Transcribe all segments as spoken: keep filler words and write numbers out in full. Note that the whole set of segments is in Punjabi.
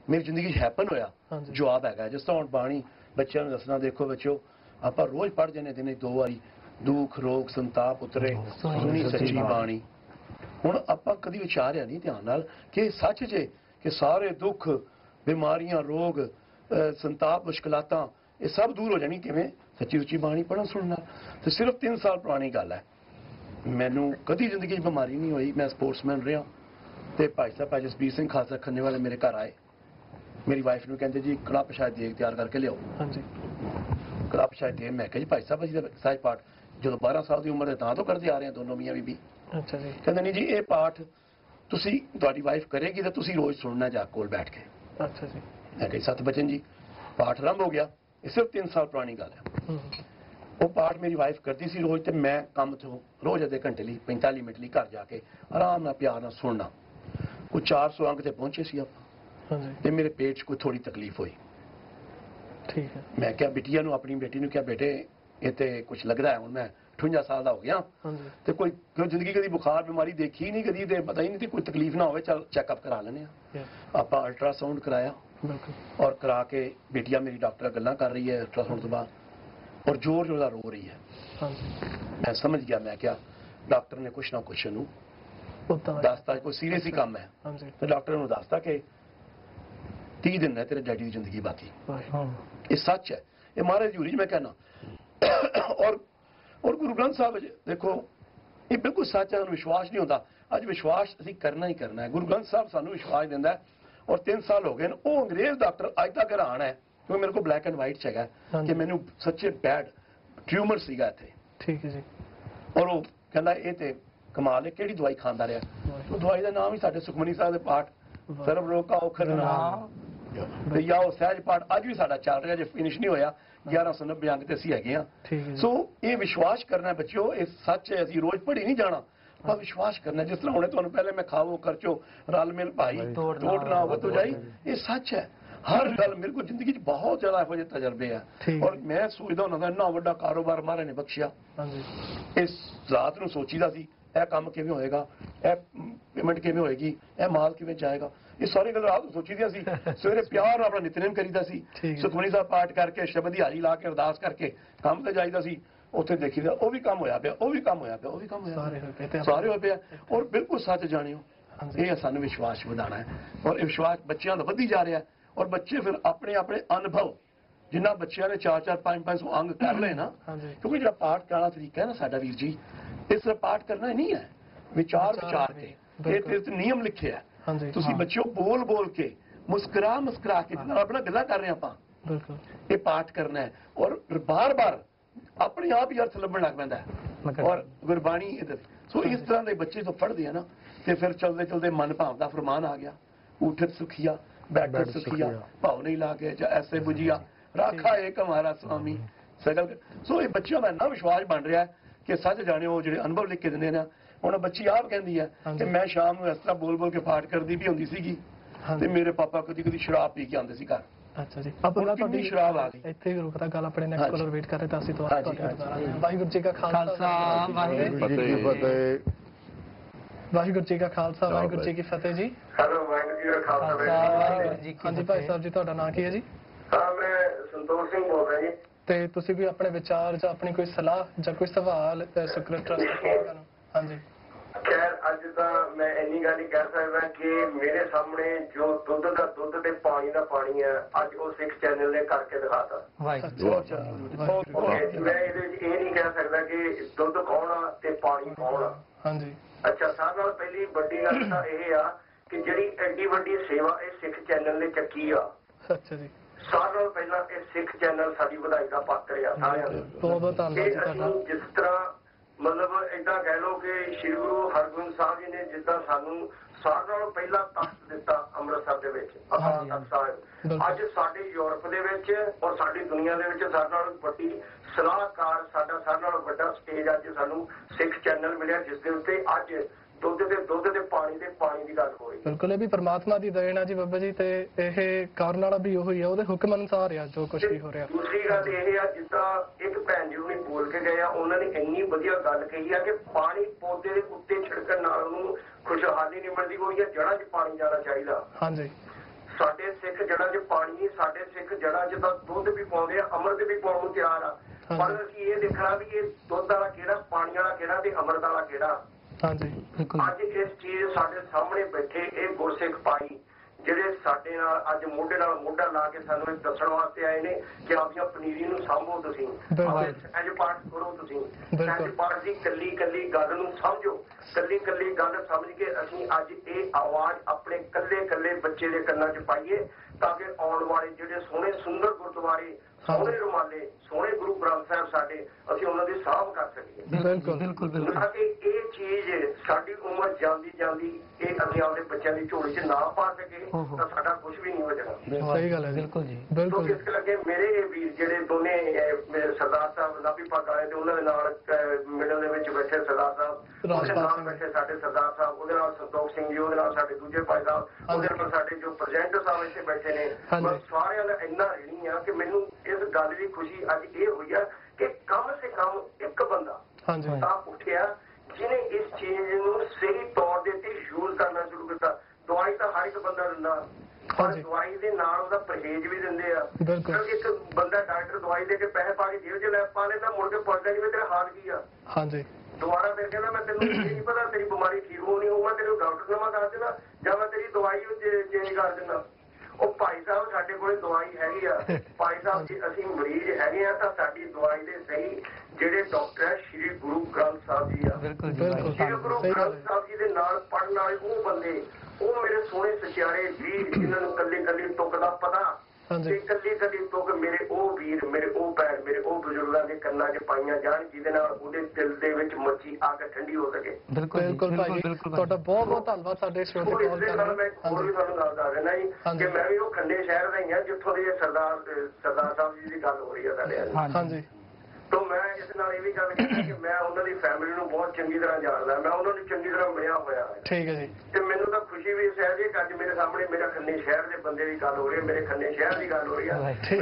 मेरी जिंदगी हैपन होया जवाब है। जिस तरह हम बाणी बच्चों को दसना, देखो बच्चों आप रोज पढ़ जाने दिन दो बारी दुख रोग संताप उतरे सुनी सच्ची बाणी। हुण आपां कदी विचारिया नहीं ध्यान नाल कि सच जे कि सारे दुख बीमारियां रोग संताप मुश्किलातां ये सब दूर हो जानी किवें सच्ची सुच्ची बाणी पढ़न सुनना। तो सिर्फ तीन साल पुरानी गल है, मैनू कदी जिंदगी बीमारी नहीं हुई। मैं स्पोर्ट्समैन रहा तो भाई साहब भाई जसबीर सिंह खालसा खन्ने वाले मेरे घर आए, मेरी वाइफ ने कहते जी कड़ा प्रशाद देग तैयार करके लियाओ। कड़ा प्रशाद देग, मैं कहा जी भाई साहब असं सहज पाठ जो बारह साल की उम्र है तो करते आ रहे हैं दोनों मियाँ बीबी। अच्छा जी। कहते नहीं जी ये पाठ तुसी तुहाडी वाइफ करेगी तो तुसी रोज सुनना जा कोल बैठ के। अच्छा जी। मैं कही सत बचन जी पाठ आरंभ हो गया। ये सिर्फ तीन साल पुरानी गल है। वो पाठ मेरी वाइफ करती सी रोज, तो मैं काम तो रोज अद्धे घंटे लिए पैंताली मिनट लिए घर जाके आराम नाल प्यार नाल सुनना। कोई चार सौ अंक ते पहुंचे सी आपां ते मेरे पेट च कोई थोड़ी तकलीफ हुई। ठीक है। मैं क्या बिटिया नूं अपनी बेटी नूं क्या बेटे ये तो कुछ लगता है हुण मैं अठवंजा साल का हो गया तो कोई जिंदगी कभी बुखार बीमारी देखी नहीं कभी तो पता ही नहीं, कोई तकलीफ ना हो चल चैकअप करा लेने। आप अल्ट्रासाउंड कराया और करा के बेटिया मेरी डॉक्टर गल्लां कर रही है अल्ट्रासाउंड तो बाद और जोर जोर रो रही है। मैं समझ गया, मैं क्या डॉक्टर ने कुछ ना कुछ दसता कोई सीरियस ही काम है। तो डॉक्टर ने दसता कि तीह दिन है तेरे डैडी की जिंदगी बाकी। ये सच है, ये महाराज हजूरी मैं कहना। और और गुरु ग्रंथ साहब देखो ये बिल्कुल सच है, विश्वास नहीं होता। अज विश्वास असीं करना ही करना है। गुरु ग्रंथ साहब सानू विश्वास दिंदा है। और तीन साल हो गए वो अंग्रेज डॉक्टर अज तक हैरान है क्योंकि मेरे को ब्लैक एंड वाइट हैगा कि मैनू सच्चे बैड ट्यूमर सीगा इत्थे। ठीक है जी। और वो कहंदा ये ते कमाल है किहड़ी दवाई खांदा रहा। वो दवाई का नाम ही साडे सुखमनी साहब दे पाठ सर्व रोग का औखद नाम या वो सहज पाठ अज भी साडा चल रहा, जो फिनिश नहीं होया ग्यारह सौ नब्बे अंक ते असीं हैगे हां। सो ये विश्वास करना बच्चों, ये सच है। असीं रोज पढ़ी नहीं जाना पर विश्वास करना। जिस तरह हुणे तुहानूं पहले मैं खाओ खर्चो रल मिल भाई तोड़ना हो तो जाई, ये सच है। हर गल मेरे को जिंदगी बहुत ज्यादा इहो जिहे तजर्बे है और मैं सोचदा हुंदा इन्ना वड्डा कारोबार महाराज ने बख्शिया। इस रात नूं सोचीदा सी यह काम किवें होएगा, यह पेमेंट किवें होएगी, यह माल किवें जाएगा, ये सारी गल रात सोची दी सी। सवेरे प्यार अपना नितनेम करीदा सी, सुखमनी साहब पाठ करके शब्द की हारी ला के अरदास करके काम ते जाईदा सी। उत्थे देखीदा वो भी काम होया पिया, वो भी काम होया पिया, वो भी काम होया सारे होए पिया। और बिल्कुल सच जानियो ये सानू विश्वास वधाना है और विश्वास बच्चों का वधी जा रहा है। और बच्चे फिर अपने अपने अनुभव जिन्ना बच्चों ने चार चार पांच पांच सौ अंग कर ले ना, क्योंकि जो पाठ कराना तरीका है ना साडा वीर जी, इस पाठ करना ही नहीं है विचार विचार के ये नियम लिखे है। तुसी बच्चों बोल बोल के मुस्कुरा मुस्कुरा के जिन्ना अपना गल्लां कर रहे हैं आपां ये पाठ करना है और बार बार अपने आप ही अर्थ लभण लग पैंदा है और गुरबाणी। सो इस तरह के बच्चे जो पढ़ते हैं ना तो फिर चलते चलते मन भावदा फरमान आ गया, उठत सुखिया बैठत सुखिया भाव नहीं लागे जा ऐसे बुझिया राखा एक हमारा स्वामी सगल। सो ये बच्चों का इन्ना विश्वास बन रहा है कि सच जाने वो जो अनुभव लिख के देने ना। ਹੁਣ ਬੱਚੀ ਆਪ ਕਹਿੰਦੀ ਹੈ ਕਿ ਮੈਂ ਸ਼ਾਮ ਨੂੰ ਇਸ ਤਰ੍ਹਾਂ ਬੋਲ ਬੋਲ ਕੇ ਪਾਠ ਕਰਦੀ ਵੀ ਹੁੰਦੀ ਸੀਗੀ ਤੇ ਮੇਰੇ ਪਾਪਾ ਕਦੀ ਕਦੀ ਸ਼ਰਾਬ ਪੀ ਕੇ ਆਉਂਦੇ ਸੀ ਘਰ। ਅੱਛਾ ਜੀ। ਆਪਾਂ ਤੁਹਾਡੀ ਸ਼ਰਾਬ ਆ ਗਈ ਇੱਥੇ ਵੀ ਰੁਕਦਾ ਗੱਲ ਆਪਣੇ ਨੈਕਸਟ ਕਾਲਰ ਵੇਟ ਕਰ ਰਹੇ ਤਾਂ ਅਸੀਂ ਤੁਹਾਡੇ ਵਾਹਿਗੁਰੂ ਜੀ ਕਾ ਖਾਲਸਾ ਵਾਹਿਗੁਰੂ ਜੀ ਕੀ ਫਤਿਹ। ਵਾਹਿਗੁਰੂ ਜੀ ਕਾ ਖਾਲਸਾ ਵਾਹਿਗੁਰੂ ਜੀ ਕੀ ਫਤਿਹ ਜੀ। ਹੈਲੋ ਵਾਹਿਗੁਰੂ ਜੀ ਕਾ ਖਾਲਸਾ ਵਾਹਿਗੁਰੂ ਜੀ ਕੀ ਫਤਿਹ। ਹਾਂਜੀ ਭਾਈ ਸਾਹਿਬ ਜੀ ਤੁਹਾਡਾ ਨਾਮ ਕੀ ਹੈ ਜੀ? ਹਾਂ ਮੈਂ ਸੰਤੋਖ ਸਿੰਘ ਬੋਲ ਰਿਹਾ ਜੀ। ਤੇ ਤੁਸੀਂ ਵੀ ਆਪਣੇ ਵਿਚਾਰ ਜਾਂ ਆਪਣੀ ਕੋਈ ਸਲਾਹ ਜਾਂ ਕੋਈ ਸਵਾਲ ਸੁਖਰਤ ਟਰਸਟ ਨੂੰ? ਹਾਂਜੀ ਖੈਰ ਅੱਜ ਤਾਂ ਮੈਂ ਇੰਨੀ ਗੱਲ ਹੀ ਕਹਿ ਸਕਦਾ ਕਿ ਮੇਰੇ ਸਾਹਮਣੇ ਜੋ ਦੁੱਧ ਦਾ ਦੁੱਧ ਤੇ ਪਾਣੀ ਦਾ ਪਾਣੀ ਹੈ ਅੱਜ ਉਹ ਸਿੱਖ ਚੈਨਲ ਨੇ ਕਰਕੇ ਦਿਖਾਤਾ। ਮੈਂ ਇਹਦੇ ਵਿੱਚ ਇਹ ਨਹੀਂ ਕਹਿ ਸਕਦਾ ਕਿ ਦੁੱਧ ਕੌਣ ਆ ਤੇ ਪਾਣੀ ਕੌਣ ਆ। ਹਾਂਜੀ ਅੱਛਾ ਸਾਰਿਆਂ ਨਾਲ ਪਹਿਲੀ ਵੱਡੀ ਗੱਲ ਤਾਂ ਇਹ ਆ ਕਿ ਜਿਹੜੀ ਐਡੀ ਵੱਡੀ ਸੇਵਾ ਇਹ ਸਿੱਖ ਚੈਨਲ ਨੇ ਚੱਕੀ ਆ। ਅੱਛਾ ਜੀ। ਸਾਰਿਆਂ ਨਾਲ ਪਹਿਲਾਂ ਇਹ ਸਿੱਖ ਚੈਨਲ ਸਾਡੀ ਵਧਾਈ ਦਾ ਪਾਤਰ ਆ ਸਾਰਿਆਂ ਨੂੰ। ਬਹੁਤ ਬਹੁਤ ਧੰਨਵਾਦ। ਜਿਸ ਤਰ੍ਹਾਂ ਮਤਲਬ ਏਦਾਂ ਕਹਿ ਲਓ ਕਿ ਸ਼੍ਰੀ ਗੁਰੂ ਹਰਗੋਬਿੰਦ ਸਾਹਿਬ ਜੀ ਨੇ ਜਿੱਦਾਂ ਸਾਨੂੰ ਸਾਰਿਆਂ ਨਾਲੋਂ ਪਹਿਲਾਂ ਤਖਤ ਦਿੱਤਾ ਅੰਮ੍ਰਿਤਸਰ ਦੇ ਵਿੱਚ ਅਕਾਲ ਤਖਤ ਸਾਹਿਬ, ਅੱਜ ਸਾਡੇ ਯੂਰਪ ਦੇ ਵਿੱਚ ਔਰ ਸਾਡੀ ਦੁਨੀਆ ਦੇ ਵਿੱਚ ਸਾਰਿਆਂ ਨਾਲੋਂ ਵੱਡੀ ਸਲਾਹਕਾਰ ਸਾਡਾ ਸਾਰਿਆਂ ਨਾਲੋਂ ਵੱਡਾ ਸਟੇਜ ਅੱਜ ਸਾਨੂੰ ਸਿੱਖ ਚੈਨਲ ਮਿਲਿਆ ਜਿਸ ਦੇ ਉੱਤੇ ਅੱਜ ਦੁੱਧ ਦੇ ਦੁੱਧ ਦੇ ਪਾਣੀ ਦੇ ਪਾਣੀ ਦੀ ਗੱਲ ਹੋ ਰਹੀ। ਬਿਲਕੁਲ ਇਹ ਵੀ ਪਰਮਾਤਮਾ ਦੀ ਦੇਣ ਆ ਜੀ ਬਾਬਾ ਜੀ ਤੇ ਇਹ ਕਰਨ ਵਾਲਾ ਵੀ ਉਹੀ ਆ ਉਹਦੇ ਹੁਕਮ ਅਨੁਸਾਰ ਆ ਜੋ ਕੁਝ ਵੀ ਹੋ ਰਿਹਾ। ਦੂਸਰੀ ਗੱਲ ਇਹ ਆ ਜਿੱਦਾਂ ਇੱਕ ਭੈਣ ਜੀ ਨੇ ਬੋਲ ਕੇ ਗਏ ਆ ਉਹਨਾਂ ਨੇ ਇੰਨੀ ਵਧੀਆ ਗੱਲ ਕਹੀ ਆ ਕਿ ਪਾਣੀ ਪੌਦੇ ਦੇ ਉੱਤੇ ਛਿੜਕਣ ਨਾਲ ਉਹਨੂੰ ਖੁਸ਼ਹਾਲੀ ਨਹੀਂ ਮਿਲਦੀ, ਉਹਦੀਆਂ ਜੜ੍ਹਾਂ 'ਚ ਪਾਣੀ ਜਾਣਾ ਚਾਹੀਦਾ। ਹਾਂਜੀ ਸਾਡੇ ਸਿੱਖ ਜੜ੍ਹਾਂ 'ਚ ਪਾਣੀ, ਸਾਡੇ ਸਿੱਖ ਜੜ੍ਹਾਂ 'ਚ ਤਾਂ ਦੁੱਧ ਵੀ ਪਾਉਂਦੇ ਆ, ਅੰਮ੍ਰਿਤ ਵੀ ਪਾਉਣ ਨੂੰ ਤਿਆਰ ਆ, ਪਰ ਅਸੀਂ ਇਹ ਦੇਖਣਾ ਵੀ ਇਹ ਦੁੱਧ ਵਾਲਾ ਕਿਹੜਾ, ਪਾਣੀ ਵਾਲਾ ਕਿਹੜਾ ਤੇ ਅੰਮ੍ਰਿਤ ਵਾਲਾ ਕਿਹੜਾ। ਹਾਂਜੀ ਅੱਜ ਇਸ ਚੀਜ਼ ਸਾਡੇ ਸਾਹਮਣੇ ਬੈਠੇ ਇਹ ਗੁਰਸਿੱਖ ਭਾਈ ਜਿਹੜੇ ਸਾਡੇ ਨਾਲ ਅੱਜ ਮੋਢੇ ਨਾਲ ਮੋਢਾ ਲਾ ਕੇ ਸਾਨੂੰ ਇਹ ਦੱਸਣ ਵਾਸਤੇ ਆਏ ਨੇ ਕਿ ਆਪਣੀਆਂ ਪਨੀਰੀ ਨੂੰ ਸਾਂਭੋ, ਤੁਸੀਂ ਸਹਿਜ ਪਾਠ ਕਰੋ, ਤੁਸੀਂ ਸਹਿਜ ਪਾਠ ਦੀ ਕੱਲੀ ਕੱਲੀ ਗੱਲ ਨੂੰ ਸਮਝੋ, ਕੱਲੀ ਕੱਲੀ ਗੱਲ ਸਮਝ ਕੇ ਅਸੀਂ ਅੱਜ ਇਹ ਆਵਾਜ਼ ਆਪਣੇ ਕੱਲੇ ਕੱਲੇ ਬੱਚੇ ਦੇ ਕੰਨਾਂ 'ਚ ਪਾਈਏ ਤਾਂ ਕਿ ਆਉਣ ਵਾਲੇ ਜਿਹੜੇ ਸੋਹਣੇ ਸੁੰਦਰ ਗੁਰਦੁਆਰੇ, ਸੋਹਣੇ ਰੁਮਾਲੇ, ਸੋਹਣੇ ਗੁਰੂ ਗ੍ਰੰਥ ਸਾਹਿਬ ਸਾਡੇ, ਅਸੀਂ ਉਹਨਾਂ ਦੀ ਸਾਂਭ ਕਰ ਸਕੀਏ। ਬਿਲਕੁਲ ਬਿਲਕੁਲ ਤਾਂ ਕਿ ਇਹ ਚੀਜ਼ ਸਾਡੀ ਉਮਰ ਜਾਂਦੀ ਜਾਂਦੀ ਇਹ ਅਸੀਂ ਆਪਣੇ ਬੱਚਿਆਂ ਦੀ ਝੋਲੀ 'ਚ ਨਾ ਪਾ ਸਕੇ ਤਾਂ ਸਾਡਾ ਕੁਝ ਵੀ ਨਹੀਂ ਹੋ ਜਾਣਾ। ਸਹੀ ਗੱਲ ਹੈ, ਬਿਲਕੁਲ ਜੀ ਬਿਲਕੁਲ। ਇਸ ਕਰਕੇ ਮੇਰੇ ਇਹ ਵੀਰ ਜਿਹੜੇ ਦੋਨੇ ਮੇਰੇ ਸਰਦਾਰ ਸਾਹਿਬ ਨਾਭੀ ਪੱਗ ਆਏ ਤੇ ਉਹਨਾਂ ਦੇ ਨਾਲ ਮਿਲਣ ਦੇ ਵਿੱਚ ਬੈਠੇ ਸਰਦਾਰ ਸਾਹਿਬ, ਉਹਦੇ ਨਾਲ ਬੈਠੇ ਸਾਡੇ ਸਰਦਾਰ ਸਾਹਿਬ, ਉਹਦੇ ਨਾਲ ਸੰਤੋਖ ਸਿੰਘ ਜੀ, ਉਹਦੇ ਨਾਲ ਸਾਡੇ ਦੂਜੇ ਭਾਈ ਸਾਹਿਬ, ਉਹਦੇ ਨਾਲ ਸਾਡੇ ਜੋ ਪ੍ਰੈਜ਼ੀਡੈਂਟ ਸਾਹਿਬ ਇੱਥੇ ਬੈਠੇ ਨੇ, ਬਸ ਸਾਰਿਆਂ ਦਾ ਇੰਨਾ ਰਹਿਣੀ ਆ ਕਿ ਮੈਨੂੰ ਇਸ ਗੱਲ ਦੀ ਖੁਸ਼ੀ ਅੱਜ ਇਹ ਹੋਈ ਆ ਕਿ ਕਮ ਸੇ ਕਮ ਇੱਕ ਬੰਦਾ ਤਾਂ ਉੱਠਿਆ ਜਿਹਨੇ ਇਸ ਚੀਜ਼ ਨੂੰ ਸਹੀ ਤੌਰ ਦੇ ਉੱਤੇ ਯੂਜ਼ ਕਰਨਾ ਸ਼ੁਰੂ ਕੀਤਾ। ਦਵਾਈ ਤਾਂ ਹਰ ਇੱਕ ਬੰਦਾ ਦਿੰਦਾ, ਪਰ ਦਵਾਈ ਦੇ ਨਾਲ ਉਹਦਾ ਪਰਹੇਜ਼ ਵੀ ਦਿੰਦੇ ਆ। ਕਿਉਂਕਿ ਇੱਕ ਬੰਦਾ ਡਾਕਟਰ ਦਵਾਈ ਦੇ ਕੇ ਪੈਸੇ ਪਾ ਕੇ ਜੇਬ 'ਚ ਲੈ ਪਾ ਲੈਂਦਾ, ਮੁੜ ਕੇ ਪੁੱਛਦਾ ਜਿਵੇਂ ਤੇਰਾ ਹਾਲ ਕੀ ਆ। ਹਾਂਜੀ ਦੁਬਾਰਾ ਫਿਰ ਕਹਿੰਦਾ ਮੈਂ ਤੈਨੂੰ ਇਹ ਨਹੀਂ ਪਤਾ ਤੇਰੀ ਬਿਮਾਰੀ ਠੀਕ ਹੋਣੀ ਹੋਊ, ਮੈਂ ਤੈਨੂੰ ਡਾਕਟਰ ਨਵਾਂ ਦੱਸ ਦਿੰਦਾ ਜਾਂ ਮੈਂ ਤੇਰੀ ਦਵਾਈ ਚੇਂਜ ਕਰ ਦਿੰਦਾ। ਉਹ ਭਾਈ ਸਾਹਿਬ ਸਾਡੇ ਕੋਲ ਦਵਾਈ ਹੈਗੀ ਆ, ਭਾਈ ਸਾਹਿਬ ਜੀ ਅਸੀਂ ਮਰੀਜ਼ ਹੈਗੇ ਆ ਤਾਂ ਸਾਡੀ ਦਵਾਈ ਦੇ ਸਹੀ ਜਿਹੜੇ ਡਾਕਟਰ ਹੈ ਸ਼੍ਰੀ ਗੁਰੂ ਗ੍ਰੰਥ ਸਾਹਿਬ ਜੀ ਆ। ਸ਼੍ਰੀ ਗੁਰੂ ਗ੍ਰੰਥ ਸਾਹਿਬ ਜੀ ਦੇ ਨਾਲ ਪੜ੍ਹਨ ਵਾਲੇ ਉਹ ਬੰਦੇ, ਉਹ ਮੇਰੇ ਸੋਹਣੇ ਸਚਿਆਰੇ ਵੀਰ ਜਿਨ੍ਹਾਂ ਨੂੰ ਕੱਲੀ ਕੱਲੀ ਤੁਕ ਦਾ ਪਤਾ ਤੇ ਕੱਲੀ ਕੱਲੀ ਤੁਕ ਮੇਰੇ ਉਹ ਵੀਰ, ਮੇਰੇ ਉਹ ਭੈਣ, ਮੇਰੇ ਉਹ ਬਜ਼ੁਰਗਾਂ ਦੇ ਕੰਨਾਂ 'ਚ ਪਾਈਆਂ ਜਾਣ ਜਿਹਦੇ ਨਾਲ ਉਹਦੇ ਦਿਲ ਦੇ ਵਿੱਚ ਮੱਚੀ ਅੱਗ ਠੰਡੀ ਹੋ ਸਕੇ। ਬਿਲਕੁਲ ਭਾਈ, ਤੁਹਾਡਾ ਬਹੁਤ ਬਹੁਤ ਧੰਨਵਾਦ ਸਾਡੇ ਸ਼ੋਅ ਤੇ ਕਾਲ ਕਰਨ ਲਈ। ਮੈਂ ਹੋਰ ਵੀ ਤੁਹਾਨੂੰ ਗੱਲ ਦੱਸ ਦਿੰਦਾ ਜੀ ਕਿ ਮੈਂ ਵੀ ਉਹ ਖੰਡੇ ਸ਼ਹਿਰ ਦਾ ਹੀ ਹਾਂ ਜਿੱਥੋਂ ਦੇ ਸਰਦਾਰ ਸਰਦਾਰ ਸਾਹਿਬ ਜੀ ਦੀ ਗੱਲ ਹੋ ਰਹੀ ਹੈ ਸਾਡੇ। ਹਾਂਜੀ ਤਾਂ ਮੈਂ ਇਸ ਨਾਲ ਇਹ ਵੀ ਗੱਲ ਕੀਤੀ ਕਿ ਮੈਂ ਉਹਨਾਂ ਦੀ ਫੈਮਿਲੀ ਨੂੰ ਬਹੁਤ ਚੰਗੀ ਤਰ੍ਹਾਂ ਜਾਣਦਾ, ਮੈਂ ਉਹਨਾਂ ਨੂੰ ਚੰਗੀ ਤਰ੍ਹਾਂ ਮਿਲਿਆ ਹੋਇਆ। ਠੀਕ ਹੈ ਜੀ। ਤੇ ਮੈਨੂੰ ਤਾਂ ਖੁਸ਼ੀ ਵੀ ਇਸ ਹੈ ਜੀ ਕਿ ਅੱਜ ਮੇਰੇ ਸਾਹਮਣੇ ਮੇਰਾ ਖੰਨੇ ਸ਼ਹਿਰ ਦੇ ਬੰਦੇ ਦੀ ਗੱਲ ਹੋ ਰਹੀ ਹੈ, ਮੇਰੇ ਖੰਨੇ ਸ਼ਹਿਰ ਦੀ ਗੱਲ ਹੋ ਰਹੀ ਹੈ। ਠੀਕ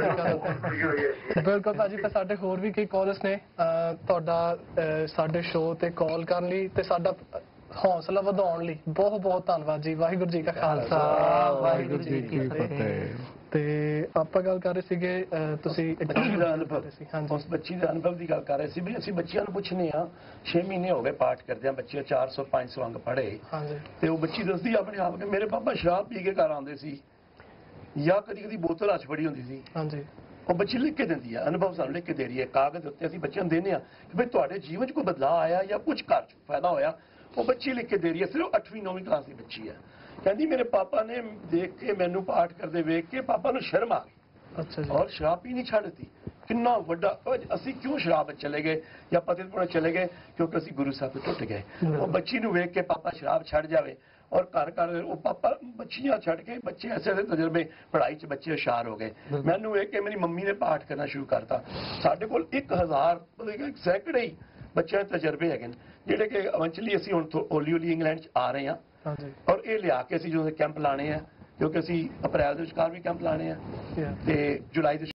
ਹੈ ਬਿਲਕੁਲ ਭਾਜੀ। ਤਾਂ ਸਾਡੇ ਹੋਰ ਵੀ ਕਈ ਕਾਲਰਸ ਨੇ ਤੁਹਾਡਾ ਸਾਡੇ ਸ਼ੋਅ ਤੇ ਕਾਲ ਕਰਨ ਲਈ ਤੇ ਸਾਡਾ ਹੌਸਲਾ ਵਧਾਉਣ ਲਈ ਬਹੁਤ ਬਹੁਤ ਧੰਨਵਾਦ ਜੀ। ਵਾਹਿਗੁਰੂ ਜੀ ਕਾ ਖਾਲਸਾ, ਵਾਹਿਗੁਰੂ ਜੀ ਕੀ ਫਤਿਹ। ਤੇ ਆਪਾਂ ਗੱਲ ਕਰ ਰਹੇ ਸੀਗੇ ਤੁਸੀਂ ਬੱਚੀ ਦਾ ਅਨੁਭਵ, ਉਸ ਬੱਚੀ ਦੇ ਅਨੁਭਵ ਦੀ ਗੱਲ ਕਰ ਰਹੇ ਸੀ ਵੀ ਅਸੀਂ ਬੱਚਿਆਂ ਨੂੰ ਪੁੱਛਨੇ ਆ, ਛੇ ਮਹੀਨੇ ਹੋ ਗਏ ਪਾਠ ਕਰਦੇ ਆ, ਬੱਚੇ ਚਾਰ ਸੌ ਪੰਜ ਸੌ ਅੰਗ ਪੜ੍ਹੇ ਤੇ ਉਹ ਬੱਚੀ ਦੱਸਦੀ ਆਪਣੇ ਆਪ ਕਿ ਮੇਰੇ ਪਾਪਾ ਸ਼ਰਾਬ ਪੀ ਕੇ ਘਰ ਆਉਂਦੇ ਸੀ ਜਾਂ ਕਦੀ ਕਦੀ ਬੋਤਲ ਹੱਥ ਫੜੀ ਹੁੰਦੀ ਸੀ। ਹਾਂਜੀ ਉਹ ਬੱਚੀ ਲਿਖ ਕੇ ਦਿੰਦੀ ਆ, ਅਨੁਭਵ ਸਾਨੂੰ ਲਿਖ ਕੇ ਦੇ ਰਹੀ ਹੈ ਕਾਗਜ਼ ਉੱਤੇ, ਅਸੀਂ ਬੱਚਿਆਂ ਨੂੰ ਦਿੰਦੇ ਆ ਕਿ ਭਾਈ ਤੁਹਾਡੇ ਜੀਵਨ 'ਚ ਕੋਈ ਬਦਲਾਅ ਆਇਆ ਜਾਂ ਕੁਝ ਘਰ 'ਚ ਫਾਇਦਾ ਹੋਇਆ। ਉਹ ਬੱਚੀ ਲਿਖ ਕੇ ਦੇ ਰਹੀ ਹੈ, ਸਿਰਫ ਅੱਠਵੀਂ ਨੌਵੀਂ ਕਲਾਸ ਦੀ ਬੱਚੀ ਹੈ। ਕਹਿੰਦੀ ਮੇਰੇ ਪਾਪਾ ਨੇ ਦੇਖ ਕੇ ਮੈਨੂੰ ਪਾਠ ਕਰਦੇ ਵੇਖ ਕੇ ਪਾਪਾ ਨੂੰ ਸ਼ਰਮ ਆ ਗਈ। ਅੱਛਾ ਜੀ। ਔਰ ਸ਼ਰਾਬ ਪੀਣੀ ਛੱਡ ਦਿੱਤੀ। ਕਿੰਨਾ ਵੱਡਾ, ਅਸੀਂ ਕਿਉਂ ਸ਼ਰਾਬ ਚਲੇ ਗਏ ਜਾਂ ਪਤਿਤਪੁਣੇ ਚਲੇ ਗਏ? ਕਿਉਂਕਿ ਅਸੀਂ ਗੁਰੂ ਸਾਹਿਬ ਤੋਂ ਟੁੱਟ ਗਏ। ਉਹ ਬੱਚੀ ਨੂੰ ਵੇਖ ਕੇ ਪਾਪਾ ਸ਼ਰਾਬ ਛੱਡ ਜਾਵੇ ਔਰ ਘਰ ਘਰ ਉਹ ਪਾਪਾ ਬੱਚੀਆਂ ਛੱਡ ਕੇ ਬੱਚੇ ਐਸੇ ਐਸੇ ਤਜਰਬੇ, ਪੜ੍ਹਾਈ 'ਚ ਬੱਚੇ ਹੁਸ਼ਿਆਰ ਹੋ ਗਏ। ਮੈਨੂੰ ਵੇਖ ਕੇ ਮੇਰੀ ਮੰਮੀ ਨੇ ਪਾਠ ਕਰਨਾ ਸ਼ੁਰੂ ਕਰਤਾ। ਸਾਡੇ ਕੋਲ ਇੱਕ ਹਜ਼ਾਰ ਸੈਂਕੜੇ ਹੀ ਬੱਚਿਆਂ ਦੇ ਤਜਰਬੇ ਹੈਗੇ ਨੇ ਜਿਹੜੇ ਕਿ ਇਵੈਂਚੁਅਲੀ ਅਸੀਂ ਹੁਣ ਹੌਲੀ ਹੌਲੀ ਇੰਗਲੈਂਡ 'ਚ ਆ ਰਹੇ ਹਾਂ ਔਰ ਇਹ ਲਿਆ ਕੇ ਅਸੀਂ ਜਦੋਂ ਕੈਂਪ ਲਾਣੇ ਆ, ਕਿਉਂਕਿ ਅਸੀਂ ਅਪ੍ਰੈਲ ਦੇ ਵਿਚਕਾਰ ਵੀ ਕੈਂਪ ਲਾਣੇ ਆ ਤੇ ਜੁਲਾਈ ਦੇ